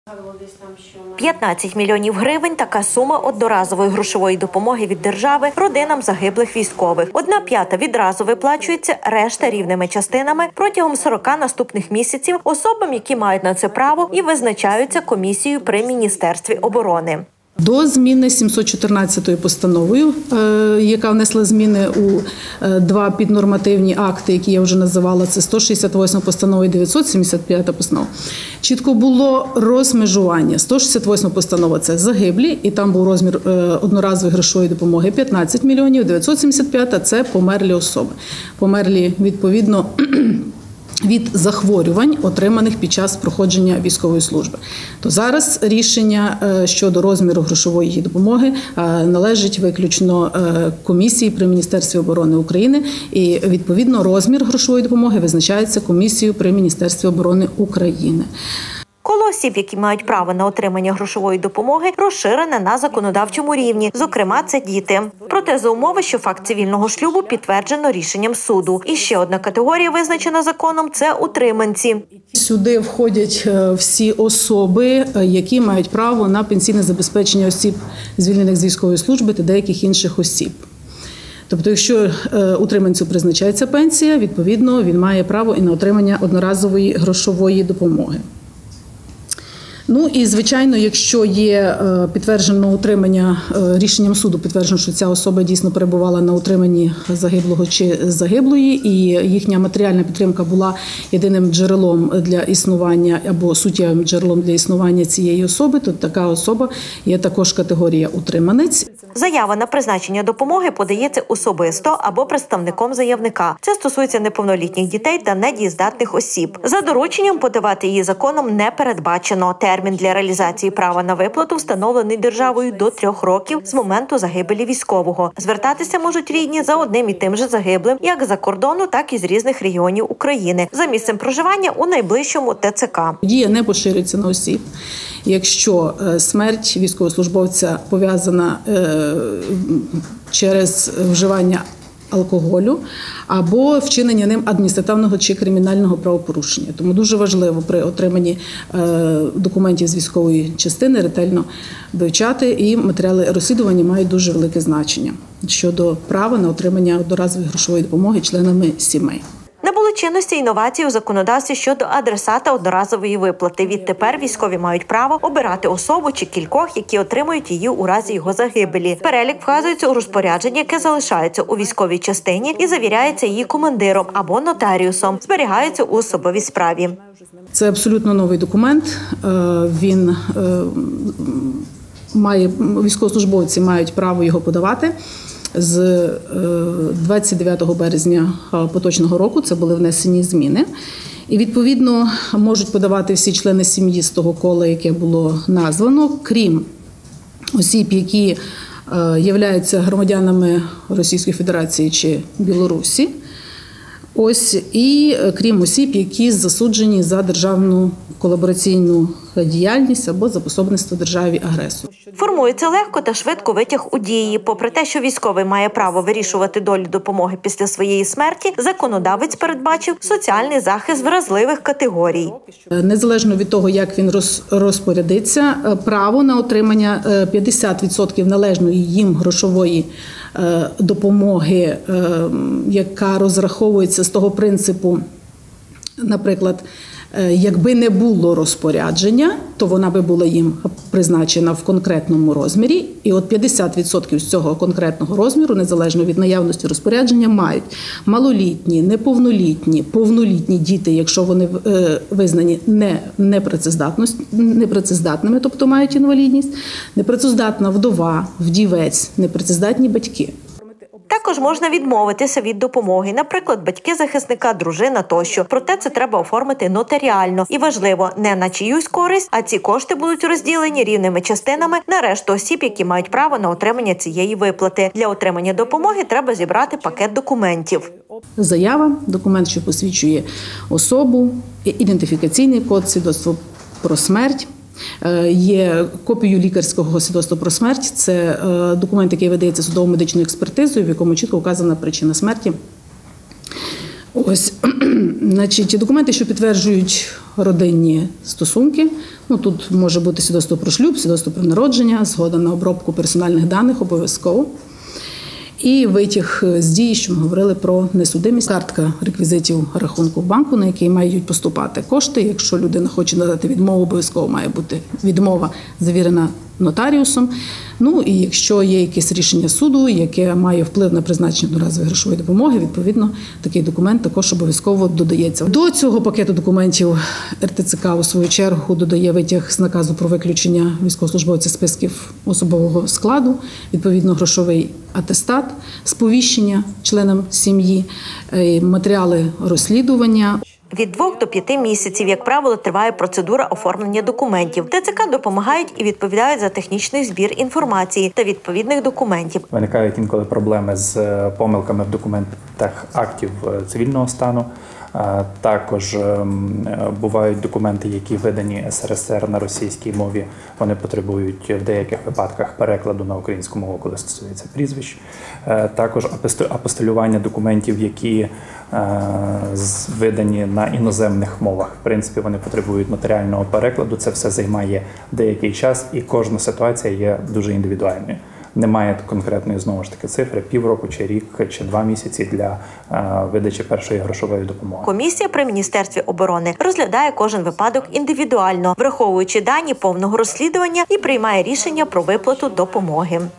15 мільйонів гривень – така сума одноразової грошової допомоги від держави родинам загиблих військових. 1/5 відразу виплачується, решта рівними частинами протягом 40 наступних місяців особам, які мають на це право і визначаються комісією при Міністерстві оборони. До зміни 714 постановою, яка внесла зміни у два піднормативні акти, які я вже називала, це 168 постанова і 975 постанова, чітко було розмежування. 168 постанова – це загиблі, і там був розмір одноразової грошової допомоги 15 мільйонів, 975 – це померлі особи. Померлі, відповідно, від захворювань, отриманих під час проходження військової служби. То зараз рішення щодо розміру грошової допомоги належить виключно комісії при Міністерстві оборони України, і відповідно розмір грошової допомоги визначається комісією при Міністерстві оборони України. Коло осіб, які мають право на отримання грошової допомоги, розширене на законодавчому рівні. Зокрема, це діти. Проте за умови, що факт цивільного шлюбу підтверджено рішенням суду. І ще одна категорія, визначена законом – це утриманці. Сюди входять всі особи, які мають право на пенсійне забезпечення осіб, звільнених з військової служби та деяких інших осіб. Тобто, якщо утриманцю призначається пенсія, відповідно, він має право і на отримання одноразової грошової допомоги. Ну і, звичайно, якщо є підтверджено утримання, рішенням суду підтверджено, що ця особа дійсно перебувала на утриманні загиблого чи загиблої, і їхня матеріальна підтримка була єдиним джерелом для існування або суттєвим джерелом для існування цієї особи, то така особа є також категорія утриманець. Заява на призначення допомоги подається особисто або представником заявника. Це стосується неповнолітніх дітей та недієздатних осіб. За дорученням подавати її законом не передбачено. Термін для реалізації права на виплату встановлений державою до 3 років з моменту загибелі військового. Звертатися можуть рідні за одним і тим же загиблим, як з-за кордону, так і з різних регіонів України, за місцем проживання у найближчому ТЦК. Дія не поширюється на осіб, якщо смерть військовослужбовця пов'язана через вживання алкоголю або вчинення ним адміністративного чи кримінального правопорушення. Тому дуже важливо при отриманні документів з військової частини ретельно вивчати, і матеріали розслідування мають дуже велике значення щодо права на отримання одноразової грошової допомоги членами сімей. Набули чинності інновації у законодавстві щодо адресата одноразової виплати. Відтепер військові мають право обирати особу чи кількох, які отримують її у разі його загибелі. Перелік вказується у розпорядженні, яке залишається у військовій частині і завіряється її командиром або нотаріусом. Зберігається у особовій справі. Це абсолютно новий документ. Він військовослужбовці мають право його подавати. З 29 березня поточного року це були внесені зміни. І, відповідно, можуть подавати всі члени сім'ї з того кола, яке було названо, крім осіб, які являються громадянами Російської Федерації чи Білорусі. Ось, і крім осіб, які засуджені за державну колабораційну діяльність або за пособництво державі-агресору. Формується легко та швидко витяг у дії. Попри те, що військовий має право вирішувати долю допомоги після своєї смерті, законодавець передбачив соціальний захист вразливих категорій. Незалежно від того, як він розпорядиться, право на отримання 50% належної їм грошової допомоги, яка розраховується з того принципу, наприклад, якби не було розпорядження, то вона би була їм призначена в конкретному розмірі. І от 50% з цього конкретного розміру, незалежно від наявності розпорядження, мають малолітні, неповнолітні, повнолітні діти, якщо вони визнані непрацездатними, тобто мають інвалідність, непрацездатна вдова, вдівець, непрацездатні батьки. Також можна відмовитися від допомоги, наприклад, батьки захисника, дружина тощо. Проте це треба оформити нотаріально. І важливо, не на чиюсь користь, а ці кошти будуть розділені рівними частинами на решту осіб, які мають право на отримання цієї виплати. Для отримання допомоги треба зібрати пакет документів. Заява, документ, що посвідчує особу, ідентифікаційний код, свідоцтво про смерть. Є копію лікарського свідоцтва про смерть. Це документ, який видається судово-медичною експертизою, в якому чітко вказана причина смерті Ось, значить, документи, що підтверджують родинні стосунки. Тут може бути свідоцтво про шлюб, свідоцтво про народження, згода на обробку персональних даних обов'язково. І витяг з дії, що ми говорили про несудимість. Картка реквізитів рахунку в банку, на який мають поступати кошти. Якщо людина хоче надати відмову, обов'язково має бути відмова завірена нотаріусом. І якщо є якесь рішення суду, яке має вплив на призначення одноразової грошової допомоги, відповідно, такий документ також обов'язково додається. До цього пакету документів РТЦК у свою чергу додає витяг з наказу про виключення військовослужбовця списків особового складу, відповідно грошовий атестат, сповіщення членам сім'ї, матеріали розслідування. Від 2 до 5 місяців, як правило, триває процедура оформлення документів. ТЦК допомагають і відповідають за технічний збір інформації та відповідних документів. Виникають інколи проблеми з помилками в документах актів цивільного стану. Також бувають документи, які видані СРСР на російській мові. Вони потребують в деяких випадках перекладу на українську мову, коли стосується прізвищ. Також апостилювання документів, які видані на іноземних мовах. В принципі, вони потребують нотаріального перекладу. Це все займає деякий час, і кожна ситуація є дуже індивідуальною. Немає конкретної, знову ж таки, цифри, півроку, чи рік, чи 2 місяці для видачі першої грошової допомоги. Комісія при Міністерстві оборони розглядає кожен випадок індивідуально, враховуючи дані повного розслідування і приймає рішення про виплату допомоги.